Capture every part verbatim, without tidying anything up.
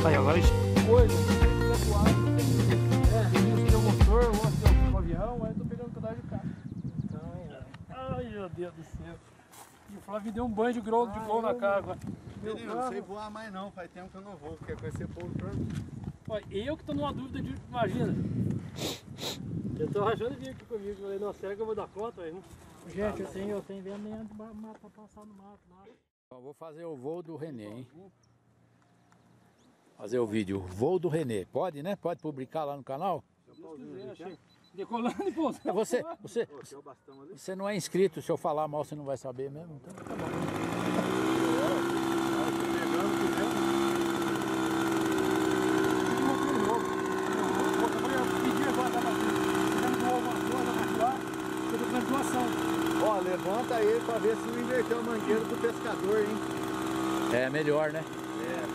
Aí, agora coisa, é, tem o motor, o outro tem o avião, aí eu tô pegando pedaço de carro. Então, é. Ai, meu Deus do céu. E o Flávio me deu um banho de globo de globo na cara agora. Eu não sei voar mais não, faz tempo que eu não vou, porque conhecer pouco pra mim. Olha, eu que tô numa dúvida de, imagina. Eu tô rachando de vir aqui comigo, eu falei, não, será que eu vou dar conta? Aí, gente, eu tenho, eu tenho veneno pra passar no mato lá. Eu vou fazer o voo do Renê, hein? Fazer o vídeo, voo do Renê. Pode, né? Pode publicar lá no canal? Se quiser, achei. Decolando e pousando. Você, você, você não é inscrito, se eu falar mal você não vai saber mesmo? Então tá bom. Ó, levanta ele pra ver se não inverteu a mangueira do pescador, hein? É melhor, né? É.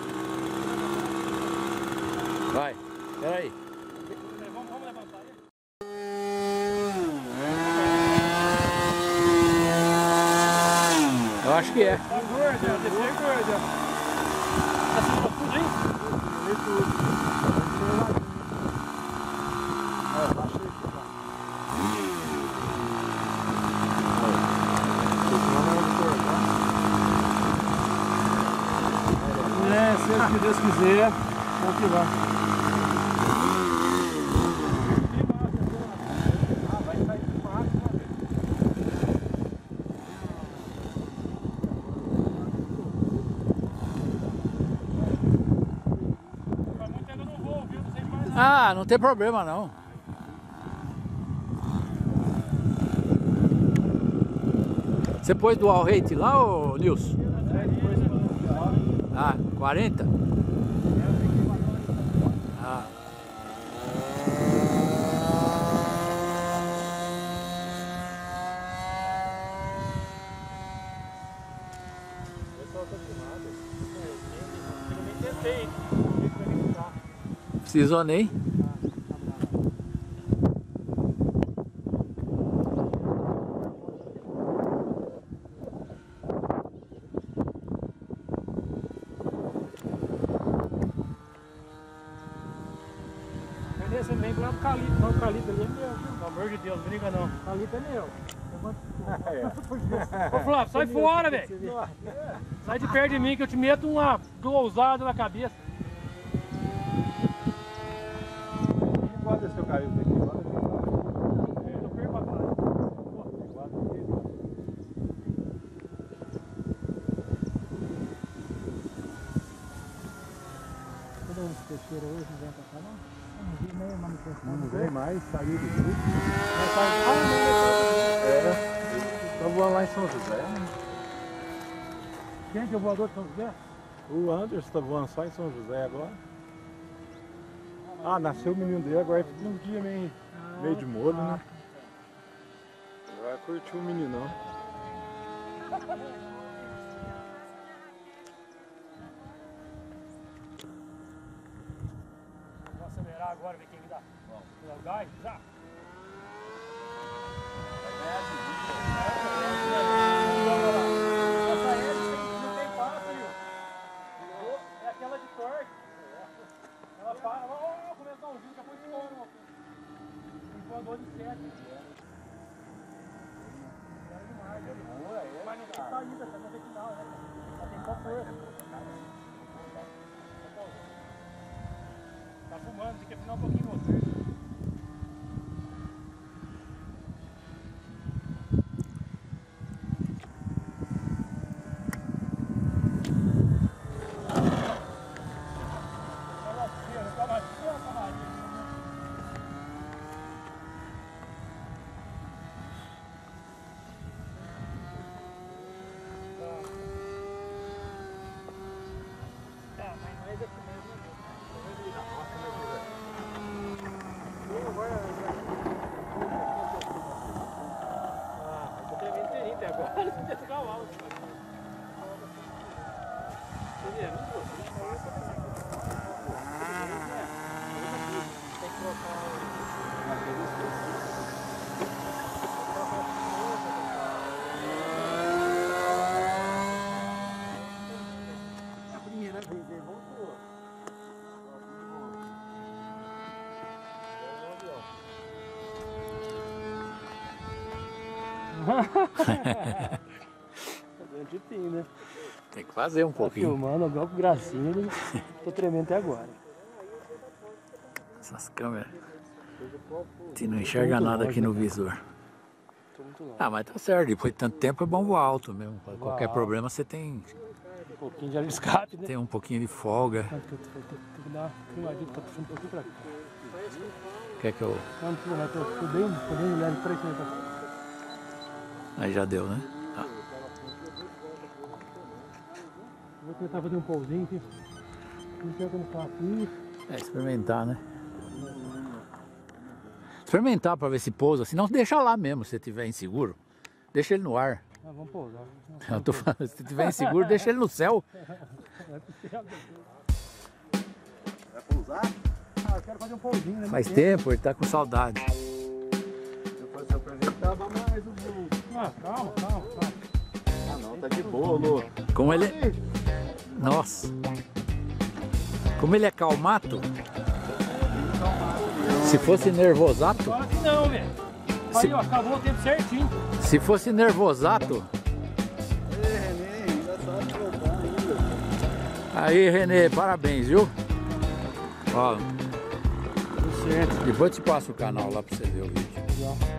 Vai, peraí. Vamos, vamos levantar aí. Eu acho que é. Tá gorda, descer gorda. Assim, tá tudo aí? Tudo. É, baixa aí, É, seja o que Deus quiser, vamos que vai. Ah, vai sair do mato, né? Mas muito ainda não vou, viu? Não sei de mais nada. Ah, não tem problema não. Você pôs dual rate lá, ô Nilson? Ah, quarenta? Ah. Precisou nem? Você vem pro lado do Calito, não, o Calito ali é meu, viu? Pelo amor de Deus, briga não. O Calito é meu. Ô Flávio, sai fora, velho. Sai de perto de mim que eu te meto uma glousada na cabeça. Pode descer o carrinho daqui. Eu perco a cara. Cadê os peixeiros hoje? Não vem pra cá não? Não vi nem manifestação. Não vem mais, saiu do grupo. É. Tá voando lá em São José. Quem que é o voador de São José? O Anderson tá voando só em São José agora. Ah, nasceu o menino dele, agora fica uns dias meio, meio de molho, né? Agora curtiu o meninão. Vamos acelerar agora, ver quem que dá. Vamos. Dá o gás, já. Essa hélice não tem passo, viu? É aquela de torque. Ela para, ó, começou um vídeo, acabou de fora, ó. Tem voador de sete. Era demais, ali. Mas não tem saída, tá no final, né? Só tem só força. Tá fumando, tem que afinar um pouquinho você. Dentro tem, né? Tem que fazer um Tá pouquinho. filmando, agora com gracinha, ele... tô tremendo até agora. Essas câmeras. Você não enxerga nada aqui no visor. Tô muito longe. Ah, mas tá certo. Depois de tanto tempo é bom voar alto mesmo. Pra qualquer alto. problema você tem, Um pouquinho de ar de escape, né? tem um pouquinho de folga. Tem que dar uma filmadinha, tá puxando um pouquinho pra cá. Quer que eu... Não, não precisa, mas tô, tô bem, tô bem leve, peraí, peraí, peraí. Aí já deu, né? Tá. Vou tentar fazer um pousinho aqui. Não sei como tá aqui. É experimentar, né? Experimentar pra ver se pousa. Se não, deixa lá mesmo, se tiver inseguro. Deixa ele no ar. Ah, vamos pousar. Eu tô falando, se tiver inseguro, deixa ele no céu. Vai pousar? Ah, eu quero fazer um pousinho, né? Faz tempo, ele tá com saudade. Depois você apresentava mais o voo. Ah, calma, calma, calma. Ah não, tá de boa, Lô. Como ele... Nossa. Como ele é calmato. Se fosse nervosato... Agora que não, velho. Se- Aí, ó, acabou o tempo certinho. Se fosse nervosato... Ei, Renê, ainda sabe pilotar ainda. Aí, Renê, parabéns, viu? Ó, Tudo certo. depois eu te passo o canal lá pra você ver o vídeo. Legal.